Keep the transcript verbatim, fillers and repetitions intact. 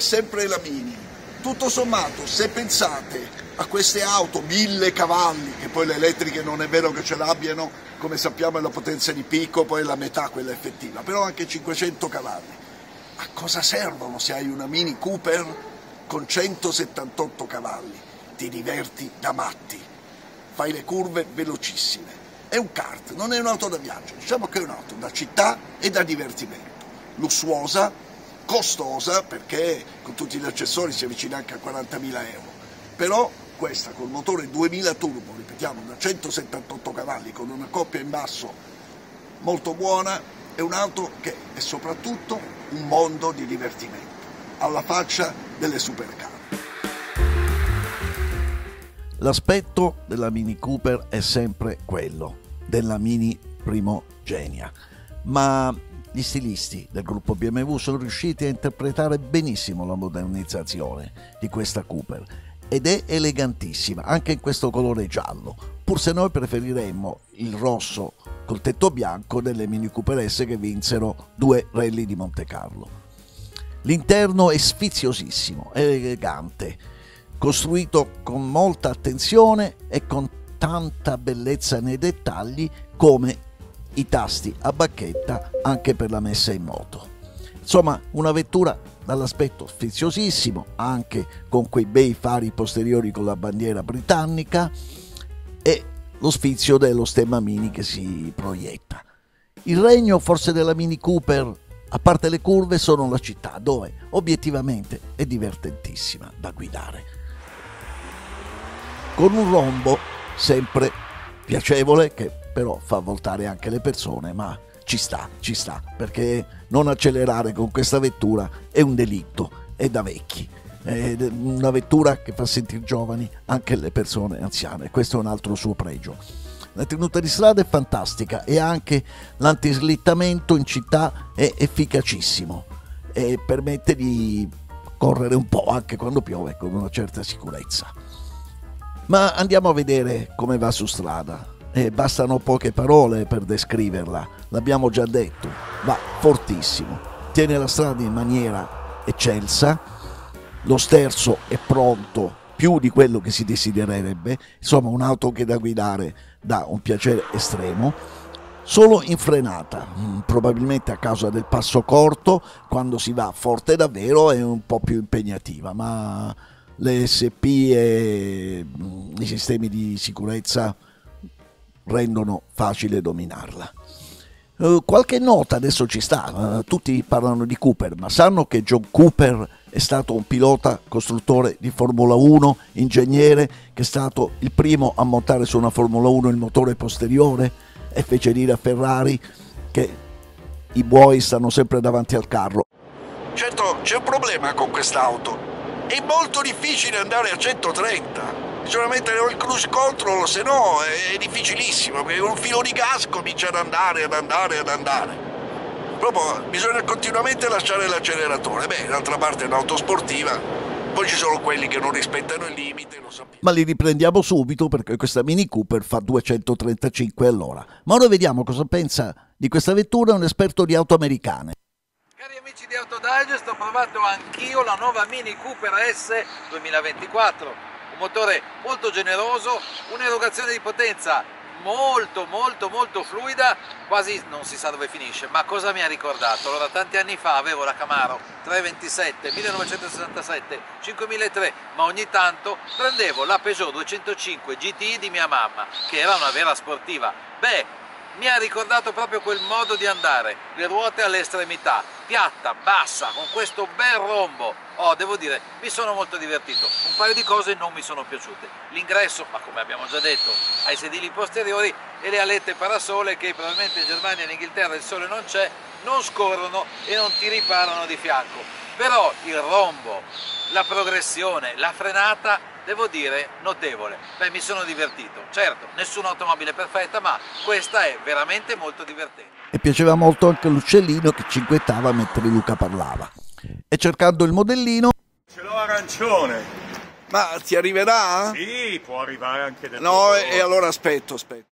sempre la Mini. Tutto sommato, se pensate a queste auto mille cavalli, che poi le elettriche non è vero che ce l'abbiano, come sappiamo è la potenza di picco, poi è la metà quella effettiva, però anche cinquecento cavalli. A cosa servono se hai una Mini Cooper con centosettantotto cavalli? Ti diverti da matti, fai le curve velocissime. È un kart, non è un'auto da viaggio, diciamo che è un'auto da città e da divertimento, lussuosa, costosa perché con tutti gli accessori si avvicina anche a quarantamila euro, però questa col motore duemila turbo, ripetiamo, da centosettantotto cavalli con una coppia in basso molto buona, è un'auto che è soprattutto un mondo di divertimento, alla faccia delle supercar. L'aspetto della Mini Cooper è sempre quello, della Mini Primogenia, ma gli stilisti del gruppo B M W sono riusciti a interpretare benissimo la modernizzazione di questa Cooper ed è elegantissima, anche in questo colore giallo, pur se noi preferiremmo il rosso col tetto bianco delle Mini Cooper S che vinsero due rally di Monte Carlo. L'interno è sfiziosissimo, è elegante, costruito con molta attenzione e con tanta bellezza nei dettagli come i tasti a bacchetta anche per la messa in moto. Insomma, una vettura dall'aspetto sfiziosissimo, anche con quei bei fari posteriori con la bandiera britannica e lo sfizio dello stemma Mini che si proietta. Il regno forse della Mini Cooper, a parte le curve, sono la città, dove obiettivamente è divertentissima da guidare. Con un rombo sempre piacevole che però fa voltare anche le persone, ma ci sta, ci sta, perché non accelerare con questa vettura è un delitto, è da vecchi, è una vettura che fa sentire giovani anche le persone anziane, questo è un altro suo pregio. La tenuta di strada è fantastica e anche l'antislittamento in città è efficacissimo e permette di correre un po' anche quando piove con una certa sicurezza. Ma andiamo a vedere come va su strada. E bastano poche parole per descriverla, l'abbiamo già detto, va fortissimo, tiene la strada in maniera eccelsa, lo sterzo è pronto più di quello che si desidererebbe, insomma un'auto che da guidare dà un piacere estremo, solo in frenata, probabilmente a causa del passo corto, quando si va forte davvero è un po' più impegnativa, ma le S P e i sistemi di sicurezza rendono facile dominarla. Uh, qualche nota adesso ci sta, uh, tutti parlano di Cooper, ma sanno che John Cooper è stato un pilota costruttore di Formula uno, ingegnere, che è stato il primo a montare su una Formula uno il motore posteriore e fece dire a Ferrari che i buoi stanno sempre davanti al carro. Certo, c'è un problema con quest'auto, è molto difficile andare a centotrenta. Bisogna mettere il cruise control, se no è difficilissimo, perché un filo di gas comincia ad andare, ad andare, ad andare. Proprio bisogna continuamente lasciare l'acceleratore. Beh, d'altra parte è un'auto sportiva, poi ci sono quelli che non rispettano il limite, lo sappiamo. Ma li riprendiamo subito perché questa Mini Cooper fa duecentotrentacinque all'ora. Ma ora vediamo cosa pensa di questa vettura un esperto di auto americane. Cari amici di Auto Digest, ho provato anch'io la nuova Mini Cooper S duemilaventiquattro. Un motore molto generoso, un'erogazione di potenza molto molto molto fluida, quasi non si sa dove finisce. Ma cosa mi ha ricordato? Allora, tanti anni fa avevo la Camaro trecentoventisette, millenovecentosessantasette, cinquemilatré, ma ogni tanto prendevo la Peugeot duecentocinque G T I di mia mamma, che era una vera sportiva. Beh, mi ha ricordato proprio quel modo di andare, le ruote all'estremità, piatta, bassa, con questo bel rombo. Oh, devo dire, mi sono molto divertito. Un paio di cose non mi sono piaciute. L'ingresso, ma come abbiamo già detto, ai sedili posteriori e le alette parasole che probabilmente in Germania e in Inghilterra il sole non c'è, non scorrono e non ti riparano di fianco. Però il rombo, la progressione, la frenata, devo dire, notevole. Beh, mi sono divertito. Certo, nessuna automobile perfetta, ma questa è veramente molto divertente. E piaceva molto anche l'uccellino che cinguettava mentre Luca parlava. E cercando il modellino... Ce l'ho arancione. Ma ti arriverà? Sì, può arrivare anche del No, colore. e allora aspetto, aspetto.